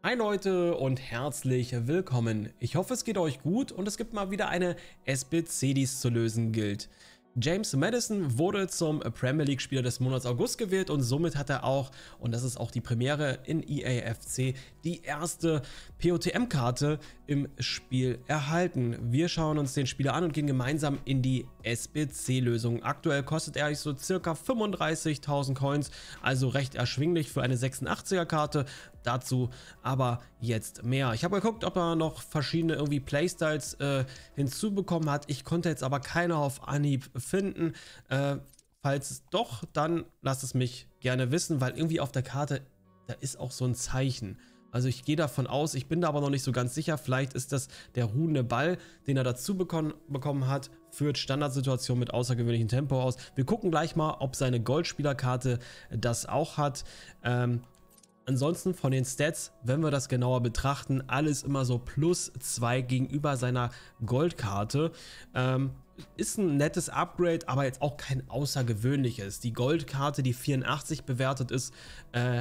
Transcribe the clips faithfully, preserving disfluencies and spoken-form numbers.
Hi Leute und herzlich willkommen. Ich hoffe, es geht euch gut und es gibt mal wieder eine S B C, die es zu lösen gilt. James Maddison wurde zum Premier League Spieler des Monats August gewählt und somit hat er auch, und das ist auch die Premiere in E A F C, die erste P O T M-Karte im Spiel erhalten. Wir schauen uns den Spieler an und gehen gemeinsam in die S B C-Lösung. Aktuell kostet er so circa fünfunddreißigtausend Coins, also recht erschwinglich für eine sechsundachtziger-Karte. Dazu aber jetzt mehr. Ich habe geguckt, ob er noch verschiedene irgendwie Playstyles äh, hinzubekommen hat. Ich konnte jetzt aber keine auf Anhieb finden. Äh, falls doch, dann lasst es mich gerne wissen, weil irgendwie auf der Karte, da ist auch so ein Zeichen. Also ich gehe davon aus, ich bin da aber noch nicht so ganz sicher. Vielleicht ist das der ruhende Ball, den er dazu bekommen, bekommen hat, führt Standardsituation mit außergewöhnlichem Tempo aus. Wir gucken gleich mal, ob seine Goldspielerkarte das auch hat. Ähm, Ansonsten von den Stats, wenn wir das genauer betrachten, alles immer so plus zwei gegenüber seiner Goldkarte. Ähm, ist ein nettes Upgrade, aber jetzt auch kein außergewöhnliches. Die Goldkarte, die vierundachtzig bewertet ist, äh,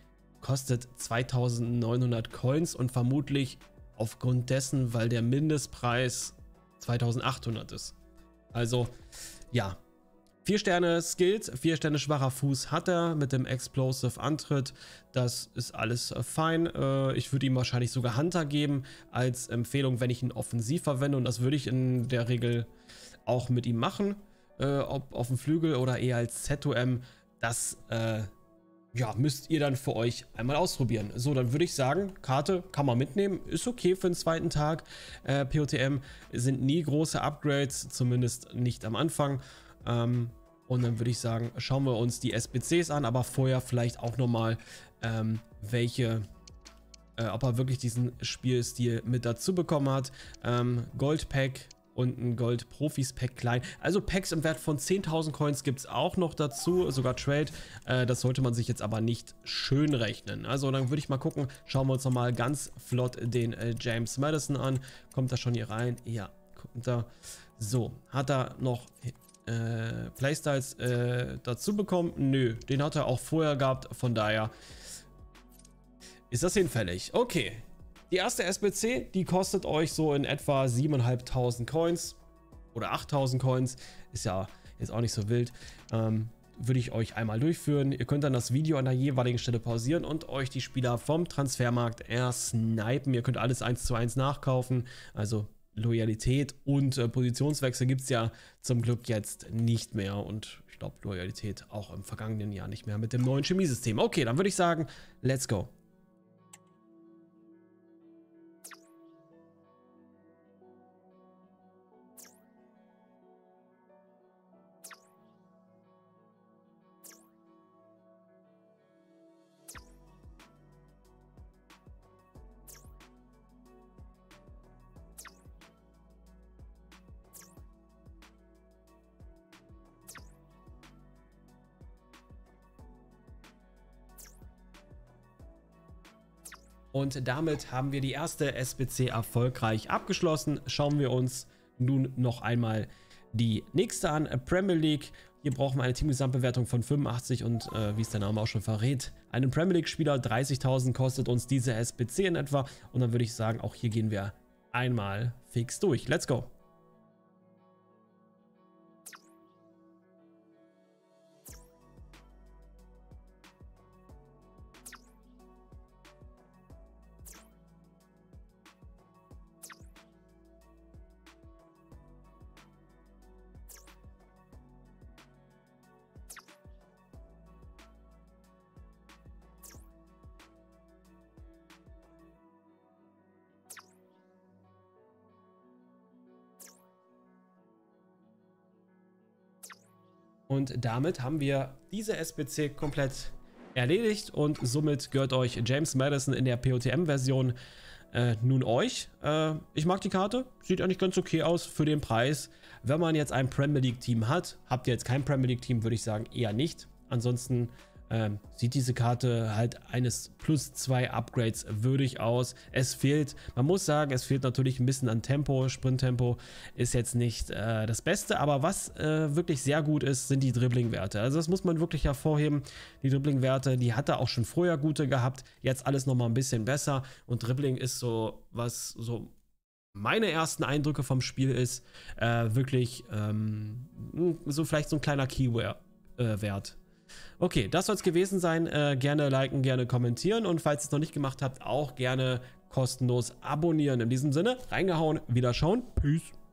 kostet zweitausendneunhundert Coins und vermutlich aufgrund dessen, weil der Mindestpreis zweitausendachthundert ist. Also, ja. vier Sterne Skills, vier Sterne schwacher Fuß hat er mit dem Explosive Antritt. Das ist alles fein. Ich würde ihm wahrscheinlich sogar Hunter geben als Empfehlung, wenn ich ihn offensiv verwende. Und das würde ich in der Regel auch mit ihm machen. Ob auf dem Flügel oder eher als Z O M. Das äh, ja, müsst ihr dann für euch einmal ausprobieren. So, dann würde ich sagen, Karte kann man mitnehmen. Ist okay für den zweiten Tag. Äh, P O T M sind nie große Upgrades, zumindest nicht am Anfang. Ähm, und dann würde ich sagen, schauen wir uns die S B Cs an, aber vorher vielleicht auch nochmal, ähm, welche, äh, ob er wirklich diesen Spielstil mit dazu bekommen hat. Ähm, Gold-Pack und ein Gold-Profis-Pack klein. Also Packs im Wert von zehntausend Coins gibt es auch noch dazu, sogar Trade. Äh, das sollte man sich jetzt aber nicht schön rechnen. Also dann würde ich mal gucken, schauen wir uns nochmal ganz flott den äh, James Maddison an. Kommt er schon hier rein? Ja, kommt er. So, hat er noch Äh, Playstyles äh, dazu bekommen? Nö, den hat er auch vorher gehabt, von daher ist das hinfällig. Okay, die erste S B C, die kostet euch so in etwa siebentausendfünfhundert Coins oder achttausend Coins, ist ja jetzt auch nicht so wild. Ähm, würde ich euch einmal durchführen. Ihr könnt dann das Video an der jeweiligen Stelle pausieren und euch die Spieler vom Transfermarkt ersnipen. Ihr könnt alles eins zu eins nachkaufen, also Loyalität und äh, Positionswechsel gibt es ja zum Glück jetzt nicht mehr und ich glaube Loyalität auch im vergangenen Jahr nicht mehr mit dem neuen Chemiesystem. Okay, dann würde ich sagen, let's go. Und damit haben wir die erste S B C erfolgreich abgeschlossen. Schauen wir uns nun noch einmal die nächste an, Premier League. Hier brauchen wir eine Teamgesamtbewertung von fünfundachtzig und äh, wie es der Name auch schon verrät, einen Premier League Spieler, dreißigtausend kostet uns diese S B C in etwa. Und dann würde ich sagen, auch hier gehen wir einmal fix durch. Let's go! Und damit haben wir diese S B C komplett erledigt und somit gehört euch James Maddison in der P O T M-Version äh, nun euch. Äh, ich mag die Karte, sieht eigentlich ganz okay aus für den Preis. Wenn man jetzt ein Premier League Team hat, habt ihr jetzt kein Premier League Team, würde ich sagen eher nicht. Ansonsten äh, ähm, sieht diese Karte halt eines plus zwei Upgrades würdig aus. Es fehlt, man muss sagen, es fehlt natürlich ein bisschen an Tempo. Sprinttempo ist jetzt nicht äh, das Beste, aber was äh, wirklich sehr gut ist, sind die Dribbling-Werte. Also das muss man wirklich hervorheben. Die Dribbling-Werte, die hat er auch schon vorher gute gehabt, jetzt alles nochmal ein bisschen besser und Dribbling ist so, was so meine ersten Eindrücke vom Spiel ist, äh, wirklich ähm, so vielleicht so ein kleiner Keyword-Wert. Äh, okay, das soll es gewesen sein. Äh, gerne liken, gerne kommentieren und falls ihr es noch nicht gemacht habt, auch gerne kostenlos abonnieren. In diesem Sinne, reingehauen, wieder schauen. Peace.